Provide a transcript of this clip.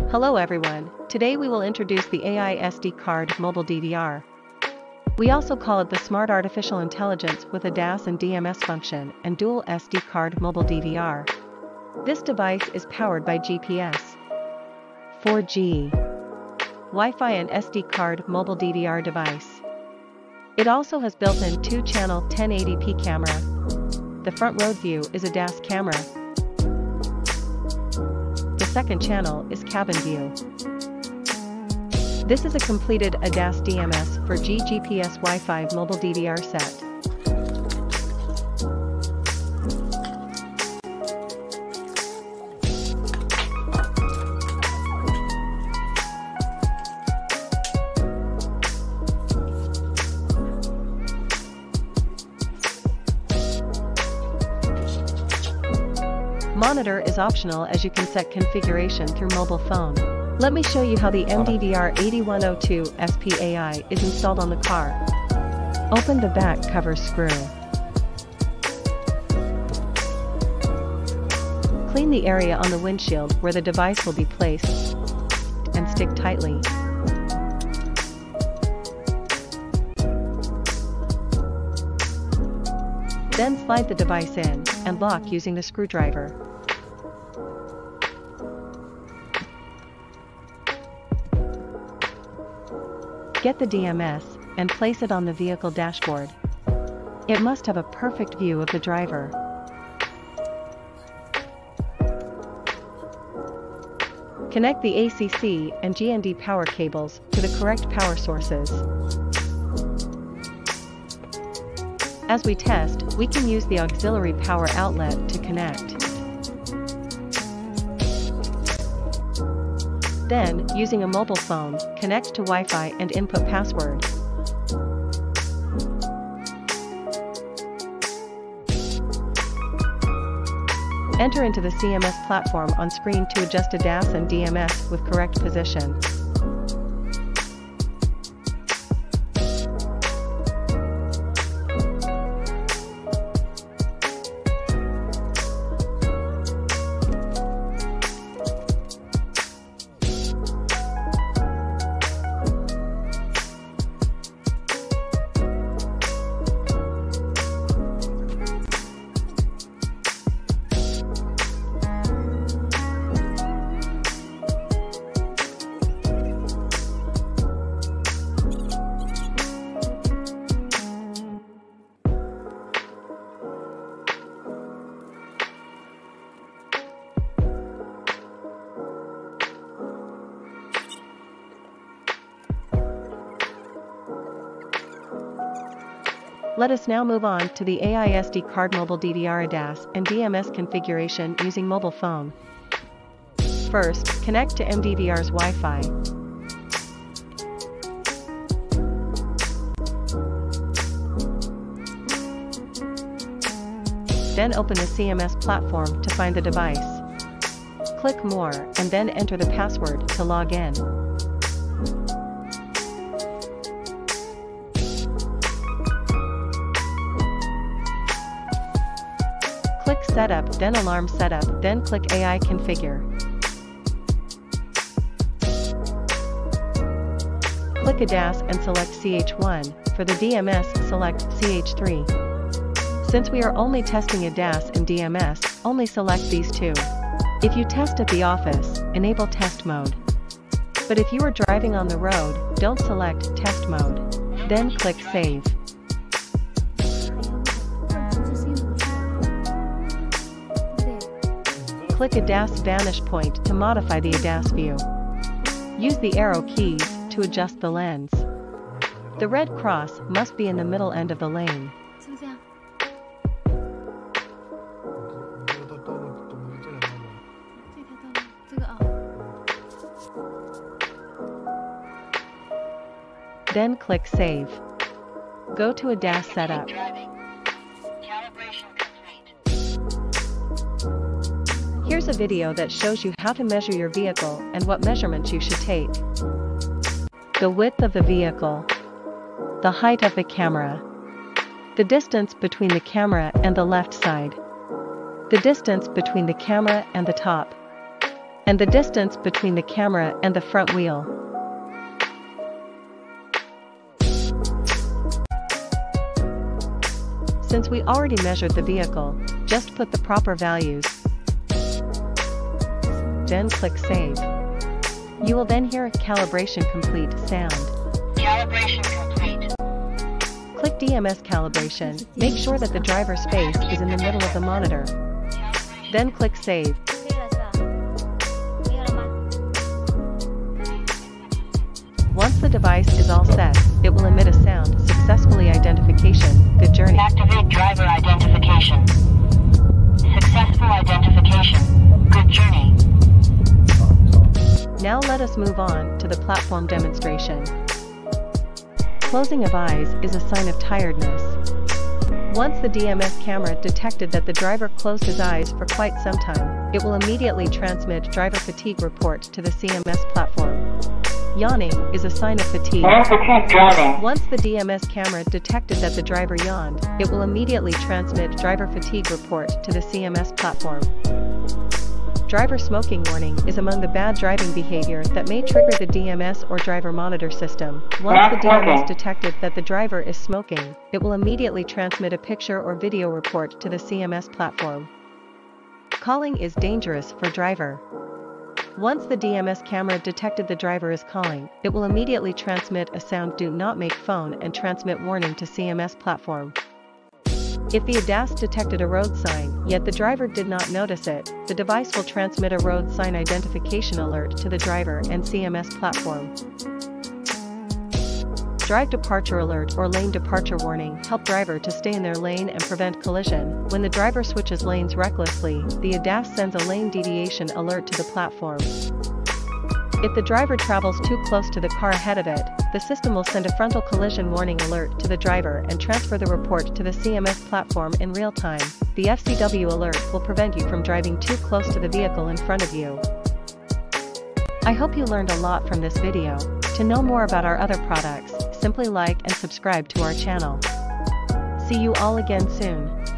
Hello everyone, today we will introduce the AI SD card Mobile DVR. We also call it the Smart Artificial Intelligence with ADAS and DMS function and Dual SD card Mobile DVR. This device is powered by GPS, 4G, Wi-Fi and SD card Mobile DVR device. It also has built-in 2-channel 1080p camera. The front road view is a ADAS camera. The second channel is cabin view. This is a completed ADAS DMS for GPS Wi-Fi mobile DVR set. Monitor is optional as you can set configuration through mobile phone. Let me show you how the MDVR 8102 SPAI is installed on the car. Open the back cover screw. Clean the area on the windshield where the device will be placed and stick tightly. Then slide the device in and lock using the screwdriver. Get the DMS and place it on the vehicle dashboard. It must have a perfect view of the driver. Connect the ACC and GND power cables to the correct power sources. As we test, we can use the auxiliary power outlet to connect. Then, using a mobile phone, connect to Wi-Fi and input password. Enter into the CMS platform on screen to adjust ADAS and DMS with correct position. Let us now move on to the AI SD card Mobile DVR ADAS and DMS configuration using mobile phone. First, connect to MDVR's Wi-Fi. Then open the CMS platform to find the device. Click More and then enter the password to log in. Click Setup, then Alarm Setup, then click AI Configure. Click ADAS and select CH1, for the DMS select CH3. Since we are only testing ADAS and DMS, only select these two. If you test at the office, enable test mode. But if you are driving on the road, don't select test mode. Then click Save. Click ADAS Vanish Point to modify the ADAS view. Use the arrow keys to adjust the lens. The red cross must be in the middle end of the lane. Then click Save. Go to ADAS Setup. Here's a video that shows you how to measure your vehicle and what measurements you should take. The width of the vehicle, the height of the camera, the distance between the camera and the left side, the distance between the camera and the top, and the distance between the camera and the front wheel. Since we already measured the vehicle, just put the proper values. Then click Save. You will then hear a calibration complete sound. Calibration complete. Click DMS calibration, make sure that the driver's face is in the middle of the monitor. Then click Save. Once the device is all set, it will emit a sound, successfully identification, good journey. Activate driver identification. Successful identification, good journey. Now let us move on to the platform demonstration. Closing of eyes is a sign of tiredness. Once the DMS camera detected that the driver closed his eyes for quite some time, it will immediately transmit driver fatigue report to the CMS platform. Yawning is a sign of fatigue. Once the DMS camera detected that the driver yawned, it will immediately transmit driver fatigue report to the CMS platform. Driver smoking warning is among the bad driving behavior that may trigger the DMS or driver monitor system. Once the DMS detected that the driver is smoking, it will immediately transmit a picture or video report to the CMS platform. Calling is dangerous for driver. Once the DMS camera detected the driver is calling, it will immediately transmit a sound "Do not make phone" and transmit warning to CMS platform. If the ADAS detected a road sign, yet the driver did not notice it, the device will transmit a road sign identification alert to the driver and CMS platform. Drive departure alert or lane departure warning help driver to stay in their lane and prevent collision. When the driver switches lanes recklessly, the ADAS sends a lane deviation alert to the platform. If the driver travels too close to the car ahead of it, the system will send a frontal collision warning alert to the driver and transfer the report to the CMS platform in real time. The FCW alert will prevent you from driving too close to the vehicle in front of you. I hope you learned a lot from this video. To know more about our other products, simply like and subscribe to our channel. See you all again soon.